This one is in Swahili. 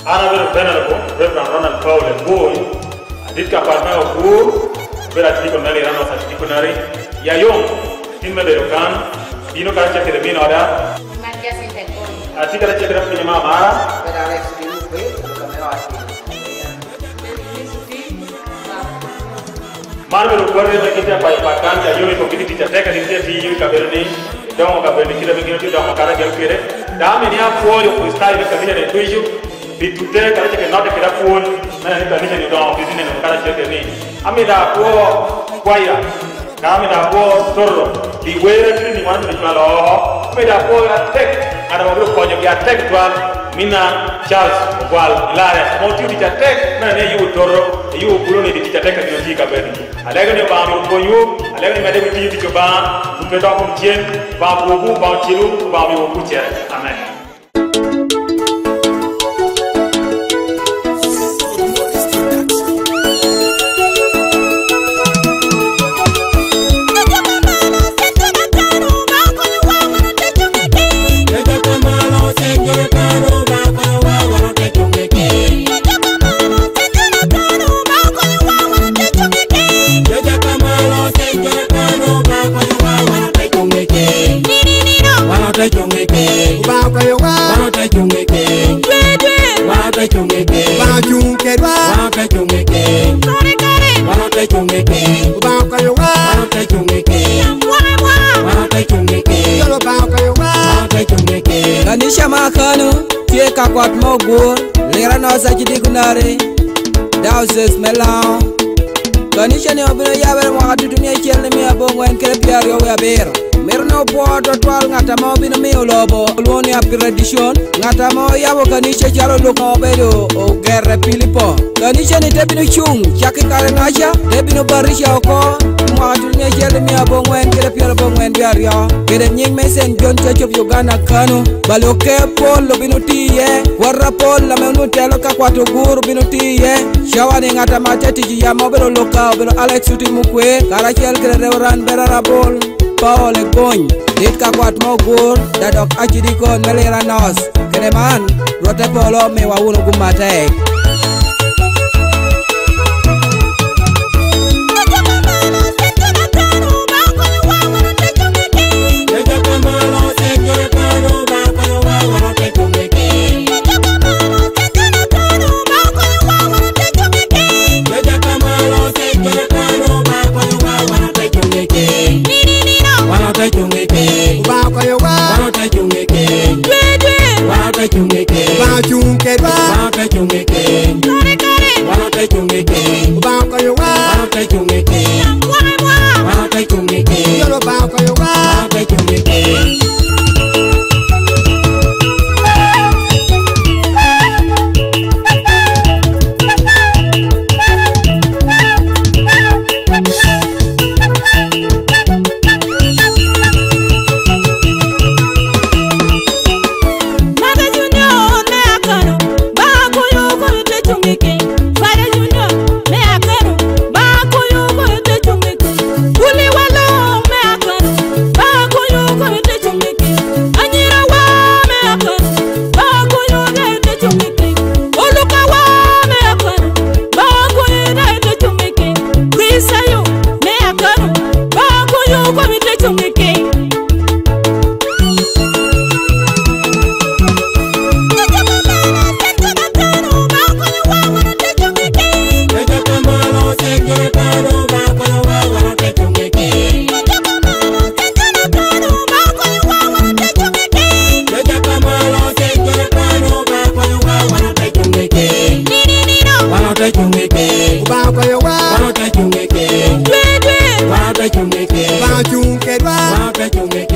Honorable Venerable Reverend Ronald Paul Boy, Adit Kapatma Ogur, Vera Ticonari Rano Saticonari, Yayong, Timaderokan, Dino Karacha Kedemina Oda, Atika Chekra Pinama, Marvel Warrior Kita by Pakan, Yuri Community Attack and Interview Cabernet, Dom Cabernet, Dom Caracal, Damania for you who started the community to you. Today, I cannot get a phone, and I can don't visit and encourage me. Amida poor choir, Amida poor sorrow, the way that you want to know, made a poor attack, and I will call you attack one, Mina, Charles, while Lara, want you to attack, and you Toro, you will need to attack your Tika Benny. I like a bomb for you, I like a medical team to ban, to put off on Jen, Babu, Bachilu, Babu Kucha. Amen. Akanu, Tieka Quat Mogur, Lerano Sachidikunari, Dowses Melau,Ganishan of the Yaver wanted to make me a bone when Kepiario were bear. Merno Port or 12 Natamo in a meal lobo, Lonia Piradition, Natamo YavoGanisha Charo Locobedo, O Guerra Pilipo,Ganishan it Debino Chung, Chaki Karanasha, Debino Barisha Oko, Martunia Jeremia Bone when Kepiaro when Diario, get a young Mason John Church of Uganda Kanu, Baloke Paul Lobinuti, Warra Paul Lamenutelo Quato Guru Binuti, Shawani Atamateti Yamobelo Loca, Alex Utimukwe, Karachel Reverend Berarabol. Paul e Gony, dit ka kwat mogur, dadok achidiko melera nos, kereman, rote polo me wa unu gumate. Chungke